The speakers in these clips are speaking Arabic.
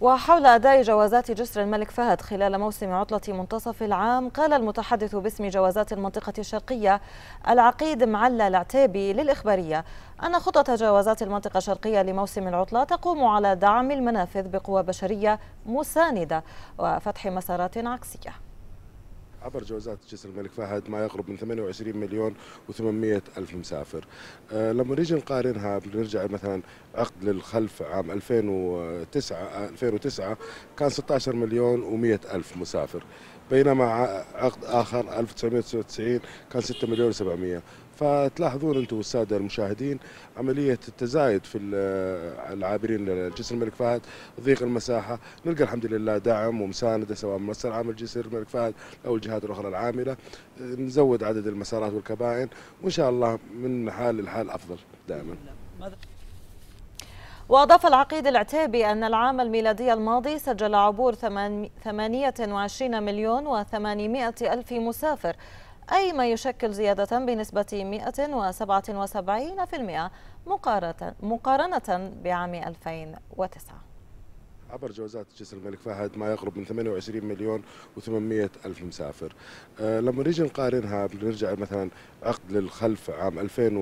وحول أداء جوازات جسر الملك فهد خلال موسم عطلة منتصف العام، قال المتحدث باسم جوازات المنطقة الشرقية العقيد معلى العتيبي للإخبارية أن خطة جوازات المنطقة الشرقية لموسم العطلة تقوم على دعم المنافذ بقوى بشرية مساندة وفتح مسارات عكسية. عبر جوازات جسر الملك فهد ما يقرب من 28 مليون و800 ألف مسافر. لما نيجي نقارنها بنرجع مثلا عقد للخلف عام 2009 كان 16 مليون و100 ألف مسافر، بينما عقد آخر 1999 كان 6 مليون و700. فتلاحظون انتم الساده المشاهدين عمليه التزايد في العابرين لجسر الملك فهد، ضيق المساحه، نلقى الحمد لله دعم ومسانده سواء من ممثل عام جسر الملك فهد او الجهات الاخرى العامله، نزود عدد المسارات والكبائن وان شاء الله من حال لحال افضل دائما. وأضاف العقيد العتيبي أن العام الميلادي الماضي سجل عبور 28 مليون و800 ألف مسافر، أي ما يشكل زيادة بنسبة 177% مقارنة بعام 2009. عبر جوازات جسر الملك فهد ما يقرب من 28 مليون و800 ألف مسافر. لما نيجي نقارنها بنرجع مثلا عقد للخلف عام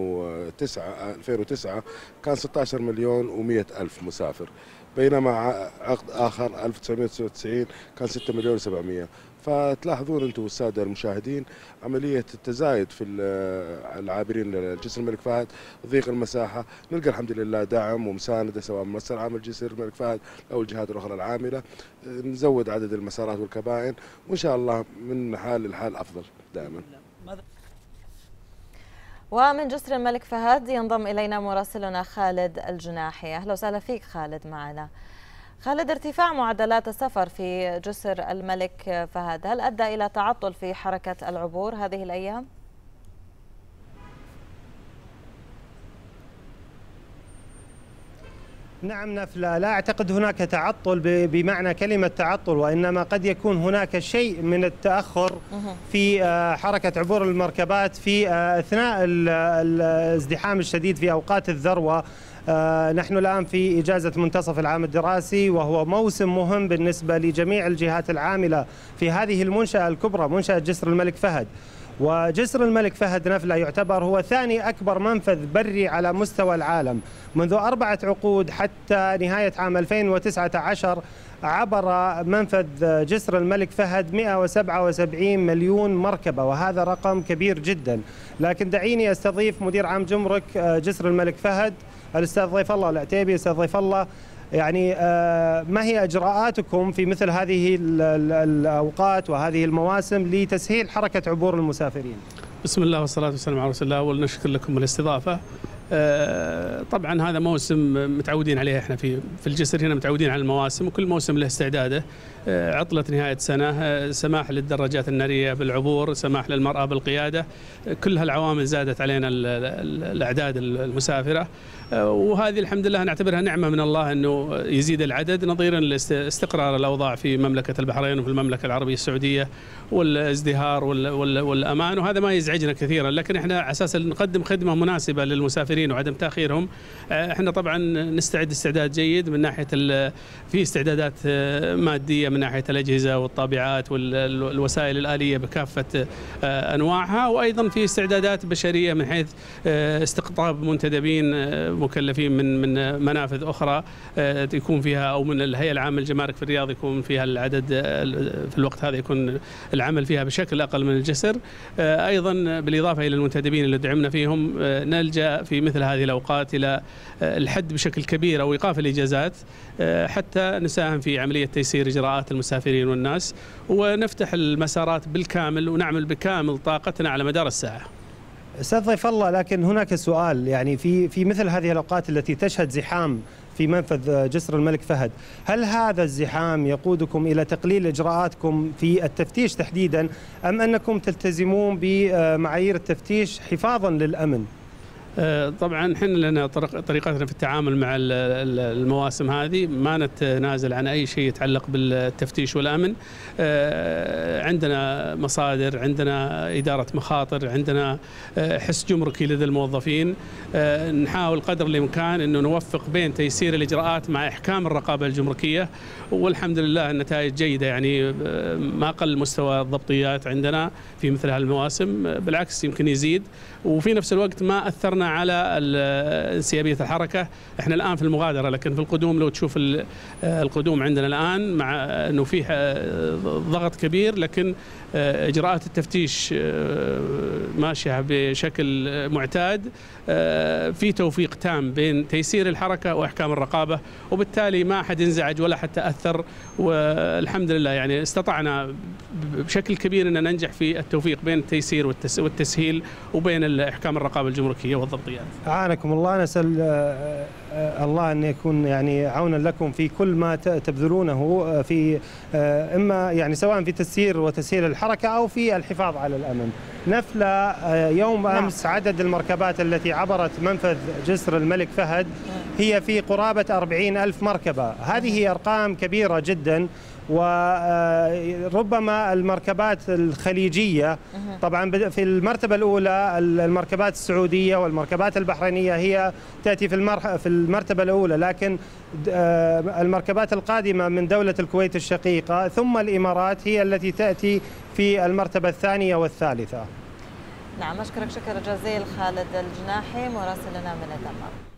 2009 كان 16 مليون و100 ألف مسافر، بينما عقد آخر 1999 كان 6 مليون و700. فتلاحظون انتم الساده المشاهدين عمليه التزايد في العابرين لجسر الملك فهد، ضيق المساحه، نلقى الحمد لله دعم ومسانده سواء من ممثل عام جسر الملك فهد او الجهات الاخرى العامله، نزود عدد المسارات والكبائن وان شاء الله من حال لحال افضل دائما. ومن جسر الملك فهد ينضم الينا مراسلنا خالد الجناحي. اهلا وسهلا فيك خالد معنا. خالد، ارتفاع معدلات السفر في جسر الملك فهد هل أدى إلى تعطل في حركة العبور هذه الأيام؟ نعم نفلا، لا أعتقد هناك تعطل بمعنى كلمة تعطل، وإنما قد يكون هناك شيء من التأخر في حركة عبور المركبات في أثناء الازدحام الشديد في أوقات الذروة. نحن الآن في إجازة منتصف العام الدراسي، وهو موسم مهم بالنسبة لجميع الجهات العاملة في هذه المنشأة الكبرى، منشأة جسر الملك فهد. وجسر الملك فهد نفلا يعتبر هو ثاني أكبر منفذ بري على مستوى العالم. منذ 4 عقود حتى نهاية عام 2019 عبر منفذ جسر الملك فهد 177 مليون مركبة، وهذا رقم كبير جدا. لكن دعيني أستضيف مدير عام جمرك جسر الملك فهد الأستاذ ضيف الله العتيبي. أستاذ ضيف الله، يعني ما هي إجراءاتكم في مثل هذه الأوقات وهذه المواسم لتسهيل حركة عبور المسافرين؟ بسم الله والصلاة والسلام على رسول الله. أول نشكر لكم الاستضافة. طبعا هذا موسم متعودين عليه احنا في الجسر هنا، متعودين على المواسم وكل موسم له استعداده. عطلة نهاية سنة، سماح للدراجات النارية بالعبور، سماح للمرأة بالقيادة، كل هالعوامل زادت علينا الأعداد المسافرة، وهذه الحمد لله نعتبرها نعمة من الله أنه يزيد العدد نظيرا لاستقرار الأوضاع في مملكة البحرين وفي المملكة العربية السعودية والازدهار والأمان، وهذا ما يزعجنا كثيرا. لكن احنا على أساس نقدم خدمة مناسبة للمسافرين وعدم تأخيرهم، احنا طبعا نستعد استعداد جيد من ناحية في استعدادات مادية من ناحية الأجهزة والطابعات والوسائل الآلية بكافة أنواعها، وأيضا في استعدادات بشرية من حيث استقطاب منتدبين مكلفين من منافذ أخرى يكون فيها، أو من الهيئة العامة للجمارك في الرياض يكون فيها العدد في الوقت هذا يكون العمل فيها بشكل أقل من الجسر. أيضا بالإضافة إلى المنتدبين اللي دعمنا فيهم، نلجأ في مثل هذه الأوقات إلى الحد بشكل كبير أو إيقاف الإجازات حتى نساهم في عملية تيسير إجراءات المسافرين والناس، ونفتح المسارات بالكامل ونعمل بكامل طاقتنا على مدار الساعة. أستاذ ضيف الله، لكن هناك سؤال، يعني في مثل هذه الأوقات التي تشهد زحام في منفذ جسر الملك فهد، هل هذا الزحام يقودكم إلى تقليل إجراءاتكم في التفتيش تحديدا، أم أنكم تلتزمون بمعايير التفتيش حفاظا للأمن؟ طبعا احنا لنا طريقتنا في التعامل مع المواسم هذه، ما نتنازل عن اي شيء يتعلق بالتفتيش والامن. عندنا مصادر، عندنا اداره مخاطر، عندنا حس جمركي لدى الموظفين. نحاول قدر الامكان انه نوفق بين تيسير الاجراءات مع احكام الرقابه الجمركيه، والحمد لله النتائج جيده. يعني ما قل مستوى الضبطيات عندنا في مثل هالمواسم، بالعكس يمكن يزيد، وفي نفس الوقت ما اثرنا على انسيابيه الحركه. احنا الان في المغادره، لكن في القدوم لو تشوف القدوم عندنا الان مع انه فيه ضغط كبير، لكن اجراءات التفتيش ماشيه بشكل معتاد، في توفيق تام بين تيسير الحركه واحكام الرقابه، وبالتالي ما احد انزعج ولا حتى اثر، والحمد لله يعني استطعنا بشكل كبير ان ننجح في التوفيق بين التيسير والتسهيل وبين احكام الرقابه الجمركيه والضبطيات. أعانكم الله. نسأل الله أن يكون يعني عونا لكم في كل ما تبذلونه في إما يعني سواء في تسيير وتسهيل الحركة أو في الحفاظ على الأمن. نفلة يوم أمس عدد المركبات التي عبرت منفذ جسر الملك فهد هي في قرابة 40,000 مركبة. هذه أرقام كبيرة جدا، وربما المركبات الخليجية طبعا في المرتبة الأولى المركبات السعودية والمركبات البحرينية هي تأتي في المرتبة الأولى، لكن المركبات القادمة من دولة الكويت الشقيقة ثم الإمارات هي التي تأتي في المرتبة الثانية والثالثة. نعم، أشكرك شكرا جزيلا خالد الجناحي مراسلنا من الدمام.